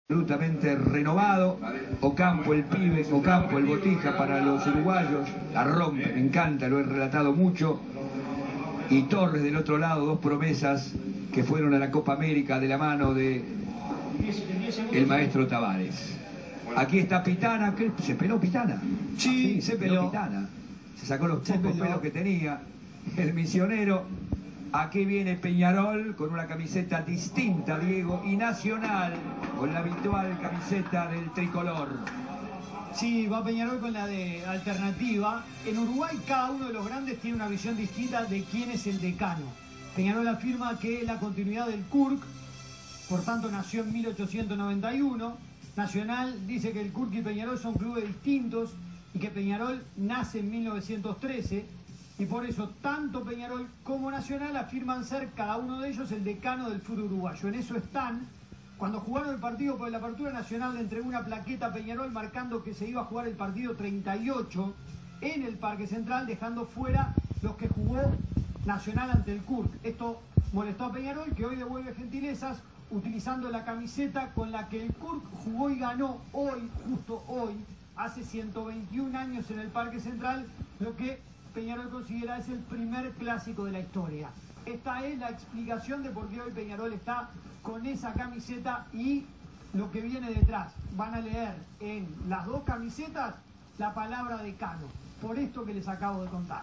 Absolutamente renovado. Ocampo el pibe, Ocampo el botija para los uruguayos, la rompe, me encanta, lo he relatado mucho. Y Torres del otro lado, dos promesas que fueron a la Copa América de la mano de el maestro Tavares. Aquí está Pitana, ¿qué? ¿Se peló Pitana? Sí, se peló Pitana. Se sacó los pocos pelos que tenía el misionero. Aquí viene Peñarol con una camiseta distinta, Diego, y Nacional con la habitual camiseta del tricolor. Sí, va Peñarol con la de alternativa. En Uruguay cada uno de los grandes tiene una visión distinta de quién es el decano. Peñarol afirma que es la continuidad del Kurk, por tanto nació en 1891. Nacional dice que el Kurk y Peñarol son clubes distintos y que Peñarol nace en 1913. Y por eso tanto Peñarol como Nacional afirman ser cada uno de ellos el decano del fútbol uruguayo. En eso están. Cuando jugaron el partido por la apertura, Nacional le entregó una plaqueta a Peñarol marcando que se iba a jugar el partido 38 en el Parque Central, dejando fuera los que jugó Nacional ante el Kurk. Esto molestó a Peñarol, que hoy devuelve gentilezas utilizando la camiseta con la que el Kurk jugó y ganó hoy, justo hoy, hace 121 años en el Parque Central, lo que Peñarol considera es el primer clásico de la historia. Esta es la explicación de por qué hoy Peñarol está con esa camiseta y lo que viene detrás. Van a leer en las dos camisetas la palabra decano, por esto que les acabo de contar.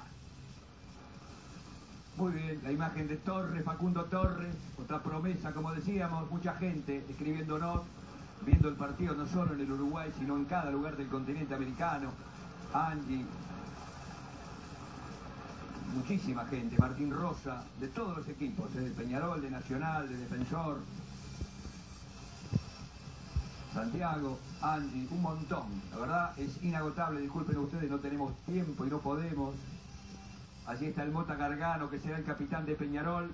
Muy bien, la imagen de Torres, Facundo Torres, otra promesa, como decíamos, mucha gente escribiéndonos, viendo el partido no solo en el Uruguay, sino en cada lugar del continente americano. Angie, muchísima gente, Martín Rosa, de todos los equipos, de Peñarol, de Nacional, de Defensor, Santiago, Angie, un montón. La verdad es inagotable, disculpen ustedes, no tenemos tiempo y no podemos. Allí está el Mota Gargano, que será el capitán de Peñarol.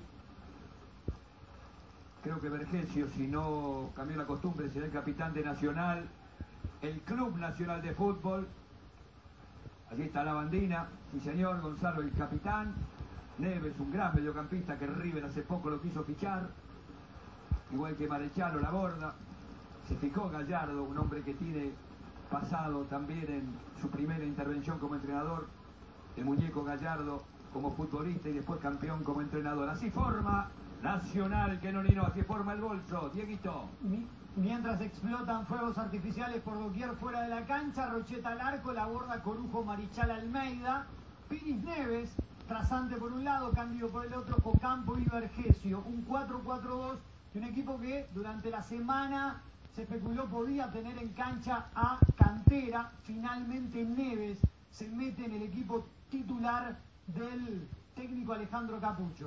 Creo que Vergesio, si no cambió la costumbre, será el capitán de Nacional. El Club Nacional de Fútbol. Allí está la bandina, sí señor, Gonzalo el capitán. Neves, un gran mediocampista que River hace poco lo quiso fichar. Igual que Marechalo, la borda. Se fijó Gallardo, un hombre que tiene pasado también en su primera intervención como entrenador. El muñeco Gallardo como futbolista y después campeón como entrenador. Así forma Nacional, que no, así forma el bolso. Dieguito. Mientras explotan fuegos artificiales por doquier fuera de la cancha, Rocheta al arco, la borda Corujo, Marichal, Almeida, Piris Neves, Trasante por un lado, Cándido por el otro, Ocampo y Vergesio. Un 4-4-2 de un equipo que durante la semana se especuló podía tener en cancha a Cantera. Finalmente Neves se mete en el equipo titular del técnico Alejandro Capucho.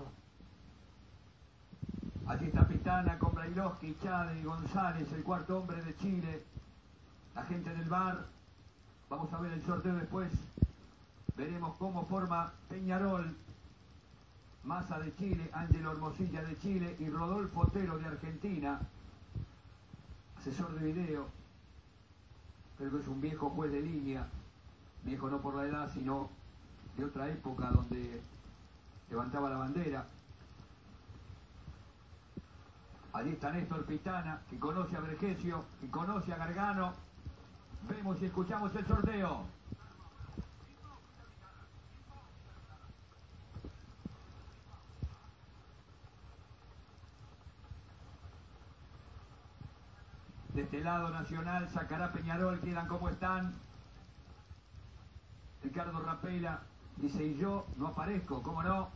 Allí está Pitana con Brailovsky, Chade y González, el cuarto hombre de Chile. La gente del VAR. Vamos a ver el sorteo después. Veremos cómo forma Peñarol. Massa de Chile, Ángelo Hermosilla de Chile y Rodolfo Otero de Argentina. Asesor de video. Creo que es un viejo juez de línea. Viejo no por la edad, sino de otra época donde levantaba la bandera. Allí está Néstor Pitana, que conoce a Vergesio, que conoce a Gargano. Vemos y escuchamos el sorteo. De este lado Nacional sacará Peñarol, quedan como están. Ricardo Rapela dice, y yo no aparezco, ¿cómo no?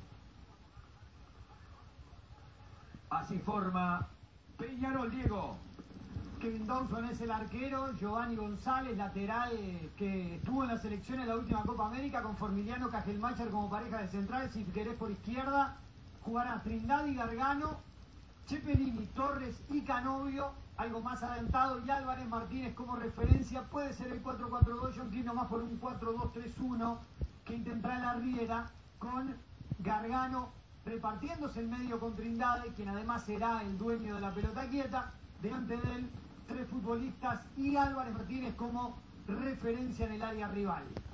Así forma Peñarol, Diego. Kevin Dawson es el arquero, Giovanni González, lateral, que estuvo en la selección en la última Copa América con Formiliano Cajelmacher como pareja de centrales. Si querés por izquierda, jugará Trindade y Gargano, Cepelini, Torres y Canovio, algo más adelantado, y Álvarez Martínez como referencia. Puede ser el 4-4-2, yo inclino más por un 4-2-3-1 que intentará la Riera con Gargano repartiéndose el medio con Trindade, quien además será el dueño de la pelota quieta. Delante de él, tres futbolistas y Álvarez Martínez como referencia en el área rival.